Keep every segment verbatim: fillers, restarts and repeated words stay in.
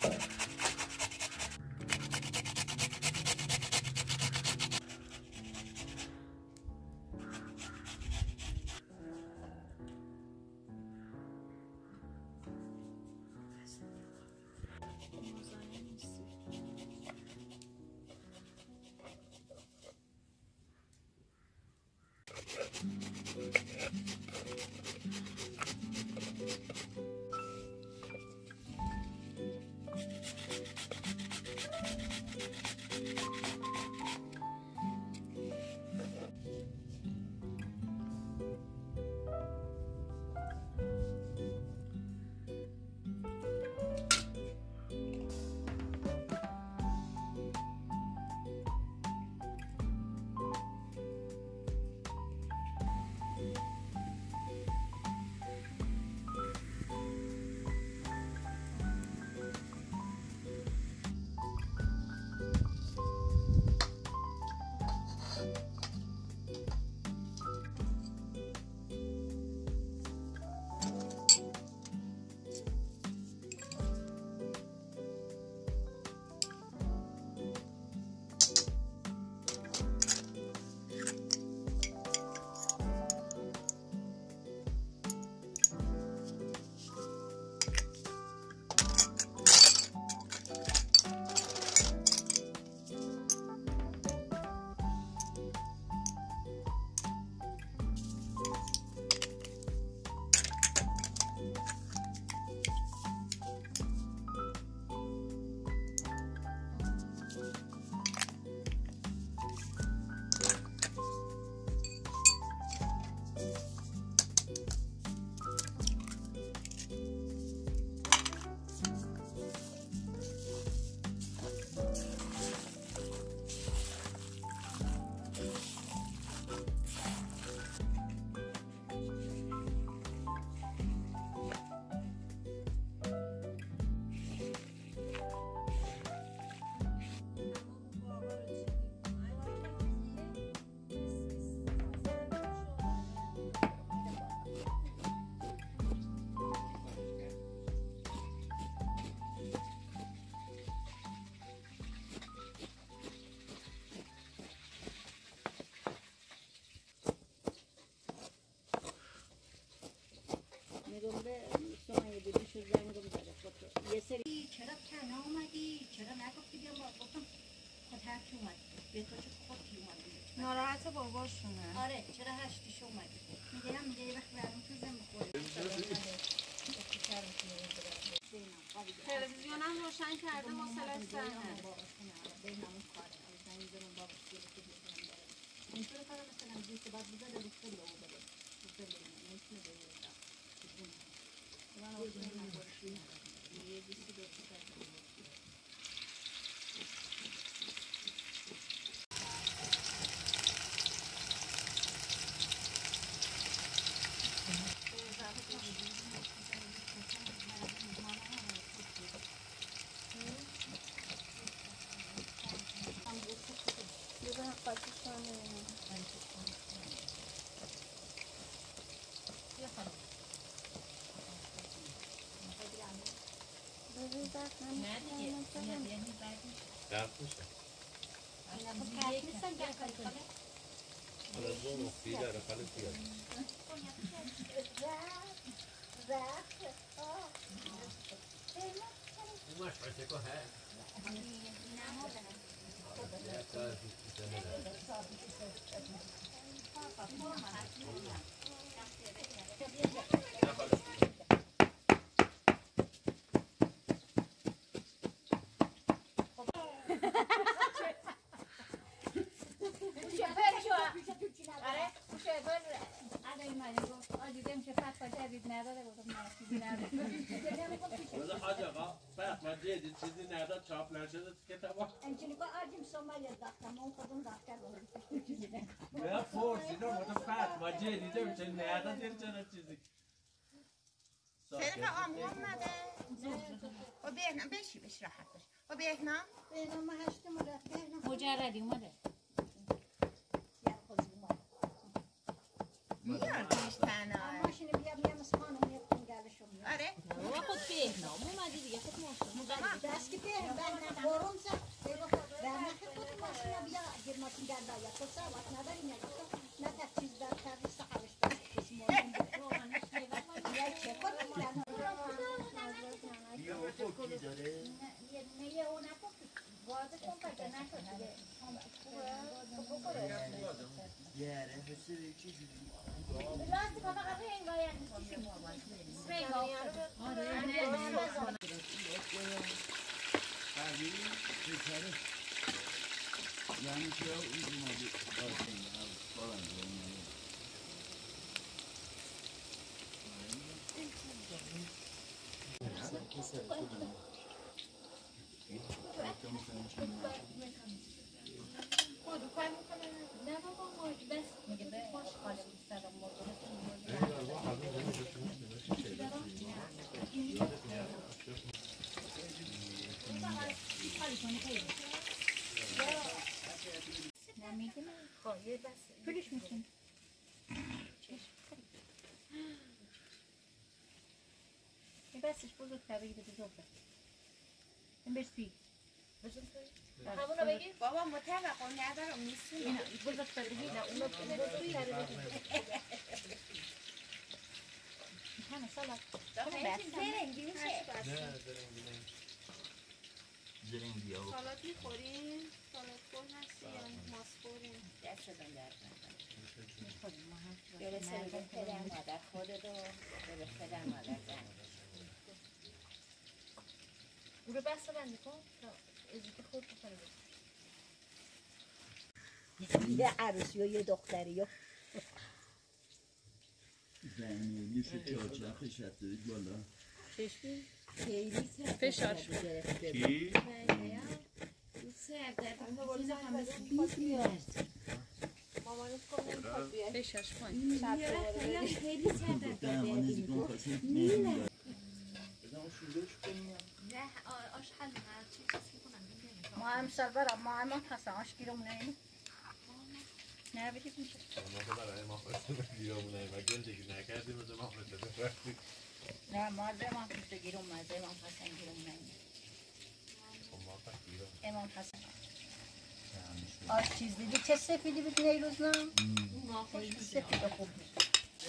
یه سری چرا تنها اومدی؟ چرا نگفتی بیا ما گفتم خاطر که اومدی به تو چه خودی اومدی ناراحت باباشونه. آره چرا هشتیش اومدی میگه هم میگه یه وقت برام تو زن بخوری تلویزیون هم روشن کرده مسئله سنه بینمون کاره زنی زنون بابا سیره که بیشترم داره اینطور کاره مثلا بیسته بعد بوده رو خیلی او بده خیلی نمیتونه بگیره من آجون نگوشی یه بیستی دوستی کرده نه دیگه یعنی بعدی درد میشه حالا دو مختی داره خاله پیاد اون مشمشه که هست حاج آقا فقط جدید چیزی نداد چاپ نشده کتابا انچنین که آجیم سومالی داختم اون خودم داختر بود نه پرسیدم گفتم فقط جدیده میشه نداد یه چنین چیزی صرف آمو اومده و بهنام بشی بش راحت باش و بهنام بهنام هشتم رفت بهنام مجردی اومده میاد پیش تنها ماشین بیا بیا از خانم یکم گلشو میاد آره و خود بهنام اومدی دیگه خود ماشین مگه بندم بارون زد در نخی خود ماشینا بیا اگر ماشین در باید تو سا وقت نداری نگفتم نه تا چیز در کردی سقبش بس کسی ماشین یا چه کنم یا فوکی داره؟ نه یه اون نکن وارد کن پکر نکن دیگه یاره حسه چی جوری؟ راستی که فقط این باید قوی بهتره یعنی که این اومده آسان بارنده اومده نه بابا بس میگه به خاله بیستر مرده نمیگه من خواهی بس پولش میکنی این بسش بزرگتر بگیده بزرگتر این برسی بزرگتر همونو بگیر بابا متوقع ندارم نیستیم اینا بزرگتر بگیر نه اونو بزرگتر بگیر همه سالت زرنگی میشه نه زرنگی نه زرنگی ها سالات میخورین؟ سالات خور هستی یا ماس خورین؟ دست دادم در برسه به پدر مادر خودت و به پدر مادر زن او رو بسته بندی کن تا ازیت خود بکنه بسید یه عروسی و یه دختری و زنی لیست چهارچرخش هستید بالا چشمی؟ خیلی فشار کی؟ فشارش پایین خیلی نه آش حل هر چی چیز میکنم ما هم سال برم ما هم هستم آش گیرمونه اینه نه بگید میشه ما برای ما خواستیم گیرمونه و گندگی نکردیم از ما خواستیم نه ما زمان خواست گیرم ما زمان خواستم گیرمونه اینه امام حسن آش چیز دیدی چه سفیدی بود نیروز نه؟ خیلی سفید و خوب بود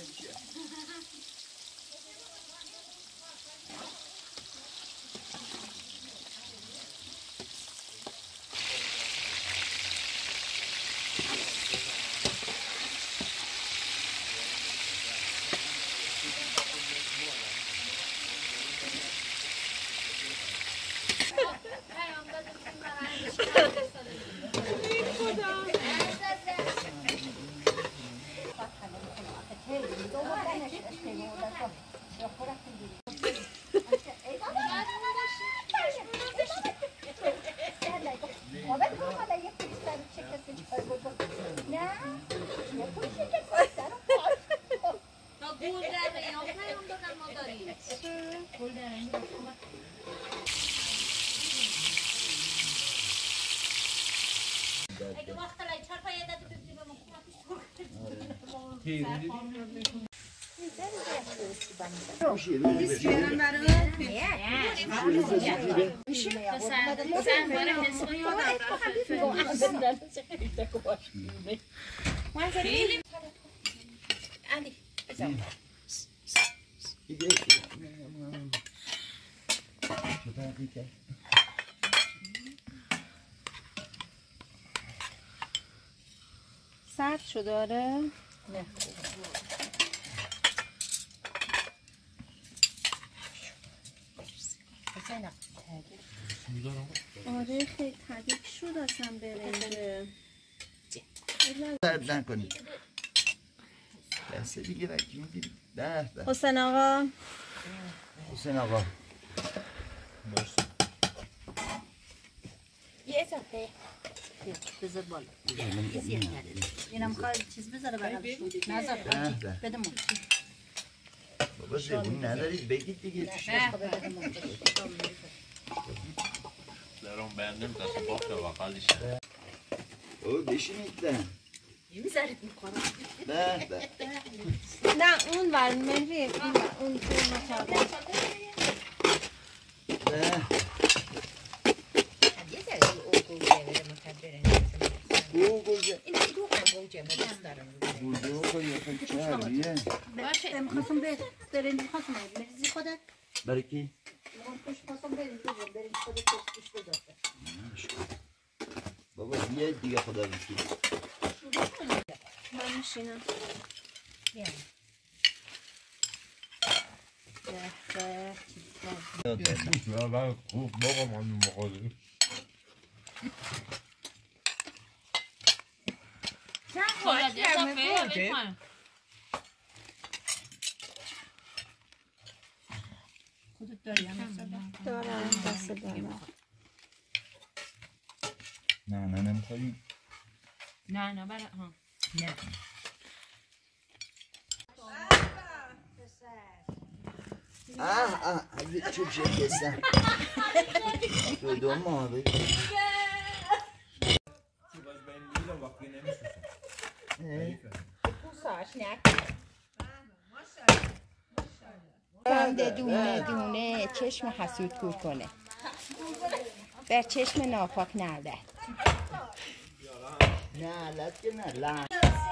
سرد شده آره؟ نه آره خیلی تدیک شد اصلا برنجه سرد نکنید دسته دیگه وکی میگیری ده ده حسین آقا حسین آقا یه اضافه بذار بالا اینم خواهد چیز بذاره بقیدشون نذار بده ما بابا زبون ندارید بگید دیگه درون بندم دست باخت و قلیش او بشینید ده یه ذره میکنم ده ده نه اون ور مهری اون ور اون تو ما کرده ده برنج میخواستم بریزی خودت؟ برای کی؟ من توش خواستم برنج بزن برنج خودت توش بزن بابا بیا دیگه خدا بکی من میشینم بیا Ja, war gut, morgen mal eine Rolle. باید یه دفعه بکنم خودت داری هم دارم دست دارم نه نه نمیخوایی نه نه برای ها نه اه اه از چوب شد دستم تو دو ماه بگی بنده دونه دونه چشم حسود کور کنه بر چشم ناپاک نرده نه لط که نه لط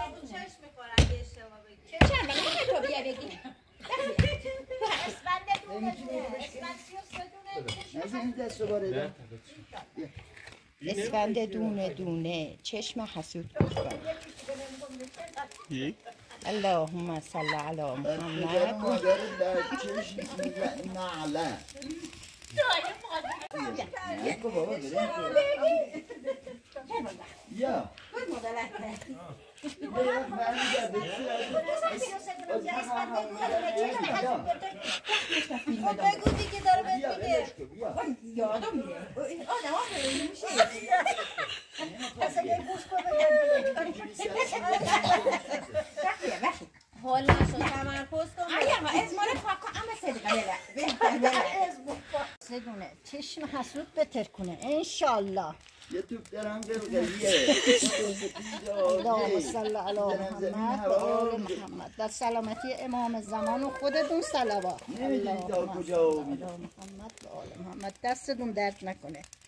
چند بگه تو بیا بگی اسفنده دونه دونه اسفند سی و سه دونه نزد این دست رو باره اسفند دونه دونه چشم حسود کور کنه اللهم صل علی محمد مادر در چشم نعله بگو بابا بریم یا بگو دیگه داره بهت میگه یادم میره آدم ها خیلی میشه پس اگه گوش کنه حال نشد تمرکز کن اما از مال پاک کن اما صدقه بله سه دونه چشم حسود بتر کنه انشالله یه توپ درم قلقلیه اللهم صل علی محمد و آل محمد در سلامتی امام زمان و خودتون صلوات نمیدونی تا اللهم کجا صل علی محمد و آل محمد دستتون درد نکنه